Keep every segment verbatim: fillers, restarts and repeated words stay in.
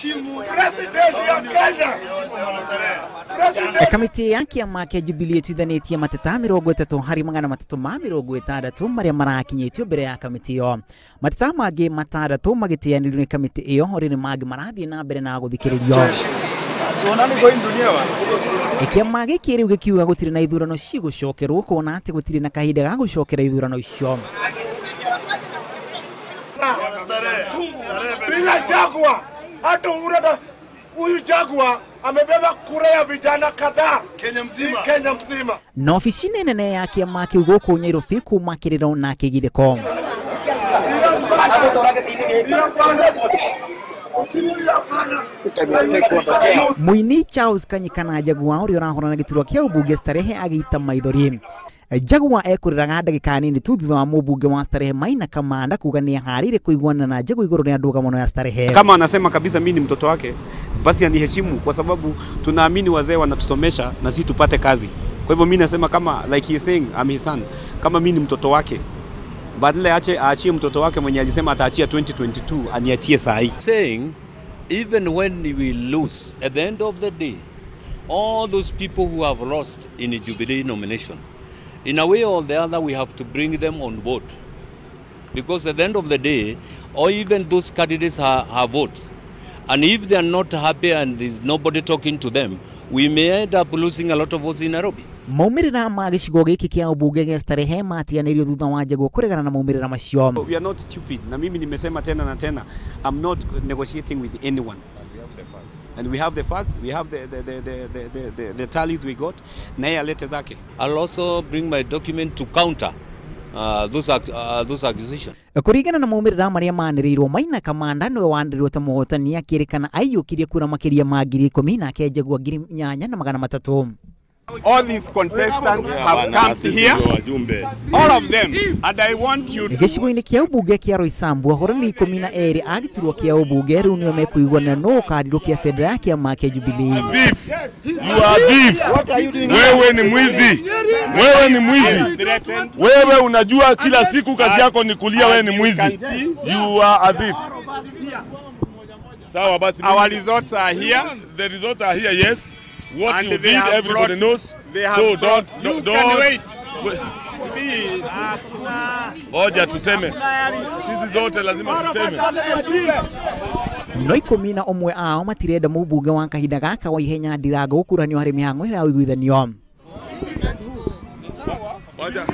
President ya Kenya. Kamiti ya kiama kia Jubilee itwithanĩtie mateta mĩrongo ĩtatũ harĩ magana matatũ ma mĩrongo ĩtandatũ marĩa marakinyĩtio mbere ya kamiti ĩyo. Mateta mangĩ matandatũ magĩteanĩrio nĩ kamiti ĩyo rĩrĩ mangĩ marathiĩ na mbere na gũthikĩrĩrio. Kiama gĩkĩ rĩu gĩkiuga gũtirĩ na ithurano cigũcokerwo kuona atĩ gũtirĩ na kahinda ga gũcokera ithurano icio. Bila Jaguar, hata urada huyu Jaguar amebeba kura ya vijana kadhaa Kenya mzima. Kenya mzima. Na ofisi nene ya kiama kĩu gũkũ Nyairobi kuma kĩrĩro na kĩgirĩko. Mũini Charles Kanyikana Jaguar ũrĩa ũrahũrana gĩturwa kĩa ũmbunge Starehe agĩita maithori. Jaguar ekuriraga ndagĩka nini tu thutha wa mũmbunge wa Starehe Maina Kamanda kuga nĩ aharĩire kũiguana na Jaguar igũrũ rĩa ndũgamo ya Starehe. Kama anasema kabisa mimi ni mtoto wake, basi aniheshimu kwa sababu tunaamini wazee wanatusomesha na sisi tupate kazi. Kwa hivyo mimi nasema kama like he is saying I'm his son, kama mimi ni mtoto wake, badala ache aachie mtoto wake mwenye alisema ataachia twenty twenty-two aniachie saa hii. Saying even when we lose at the end of the day, all those people who have lost in the Jubilee nomination, in a way or the other, we have to bring them on board. Because at the end of the day, or even those candidates have, have votes. And if they are not happy and there's nobody talking to them, we may end up losing a lot of votes in Nairobi. Maumĩrĩra ma gĩcigo gĩkĩ kĩa ũmbunge gĩa Starehe matianĩirio thutha wa Jaguar kũregana na maumĩrĩra macio. We are not stupid. Na mimi nimesema tena na tena, I'm not negotiating with anyone. And we have the facts, we have the the the the the the, the, the tallies we got. Na yeye alete zake. I'll also bring my document to counter uh, those uh, those accusations. Kũringana na maumĩrĩra marĩa manĩrĩirwo, Maina Kamanda nĩwe wanĩrĩirwo ta mũhotani akĩrĩkana aiyũkirie kura makĩria ma ngiri ikũmi nake Jaguar ngiri inyanya na magana matatũ. All these contestants have come here, all of them, and I want you to... Gĩcigo-inĩ kĩa ũmbunge kĩa Roysambu ahũrani ikũmi na erĩ a gĩturwa kĩa ũmbunge rĩu nĩo mekũiguana no ũkarirũkia bendera ya kĩama kĩa Jubilee. Thief! You are thief! Wewe ni mwizi! Wewe ni mwizi! Wewe unajua kila siku kazi yako ni kulia wewe ni mwizi. You are a thief. Sawa basi. Our results are here. The results are here, yes. What And you did, everybody knows. So don't, don't, don't wait. Oja tuseme. Sisi zote lazima tuseme. No ikũmi na ũmwe ao matirenda mũmbunge wa kahinda gaka wa ihenya Ndirango gũkuranio harĩ mĩhang'o ya ũiguithanio. Oja.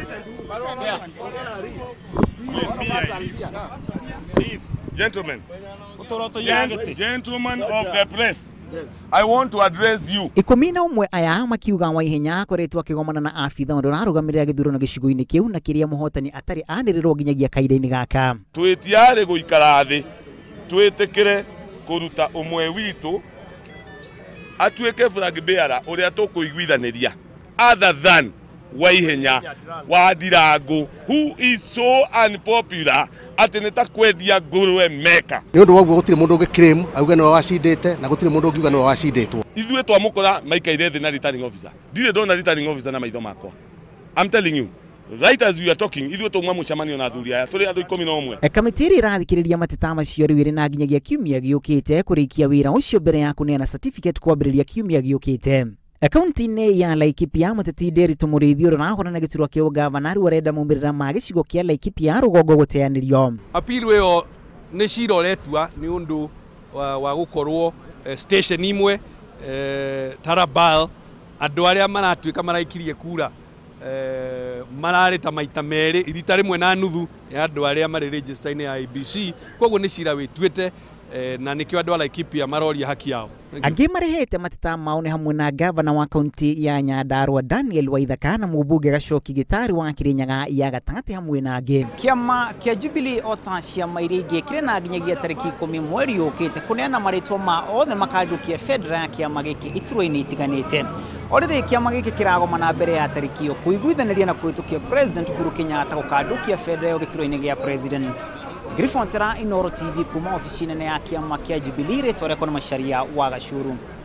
Gentlemen. Gentlemen of the press. I want to address you. Ikũmi na ũmwe aya makiuga wa ihenya akoretwo akĩgomana na abitha ũrĩa ũrarũgamĩrĩra gĩthurano gĩcigo-inĩ kĩu na kĩrĩa mũhotani atarĩ anĩrĩrwo nginyagia kahinda-inĩ gaka. Twĩtiarĩ gũikara thĩ twĩtĩkĩre kũruta ũmwe witũ atuĩke flag bearer ũrĩa tũkũiguithanĩria other than wa ihenya wa Ndirango, who is so unpopular atĩ nĩ ta kwendia ngũrwe meka. Nĩ ũndũ woguo gũtirĩ mũndũ ũngĩclaim auga nĩwe wacindĩte na gũtirĩ mũndũ ũngiuga nĩwe wacindĩtwo. Ithuĩ twamũkora maikaire thĩ na returning officer. Ndirĩ ndona returning officer na maitho makwa. I'm telling you. Right as we are talking, ithuĩ tũng'wa mũcemanio na athuri aya tũrĩ andũ ikũmi na ũmwe. Kamiti ĩrĩa ĩrathikĩrĩria mateta macio rĩu ĩrĩ na nginyagia kiumia gĩũkĩte kũrĩkia wĩra ũcio mbere ya kũneana certificate kwambĩrĩria kiumia gĩũkĩte. Akaunti-inĩ ya Laikipia mũteti Nderitu Mũrĩithi ũrĩa ũrahũrana gĩturwa kĩa ũgavana rĩu arenda maumĩrĩra ma gĩcigo kĩa Laikipia rũgongo gũteanĩrio. Appeal ĩyo nĩ cira ũretua nĩ ũndũ wa gũkorwo station imwe Tarabal andũ arĩa maratuĩka maraikirie kura mararĩ ta maita merĩ rita rĩmwe na nuthu ya andũ arĩa marĩ register-inĩ ya I B C, koguo nĩ cira wĩtuĩte na nikio andũ a Laikipia maroria haki yao. Angĩ marehete mateta mao nĩ hamwe na gavana wa kaunti ya Nyandarua Daniel Waithaka na mũmbunge Gacoki Gĩtari wa Kirinyaga ya gatagatĩ hamwe na angĩ. Kĩama kĩa Jubilee o ta ciama iria ingĩ kĩrĩ na nginyagia tarĩki ikũmi mweri ũkĩte kũneana marĩtwa ma othe makarirũkia bendera ya kĩama gĩkĩ iturwa-inĩ itiganĩte. O rĩrĩ kĩama gĩkĩ kĩragomana mbere ya tarĩki ĩyo kũiguithanĩria na kũhĩtũkia President Uhuru Kenyatta gũkandũkia bendera ĩyo gĩturwa-inĩ gĩa President. Griffon Tera, Inoro T V kuma ofisi nene ya kĩama kĩa Jubilee rĩtwa rĩakwa nĩ Macharia wa Gachuru.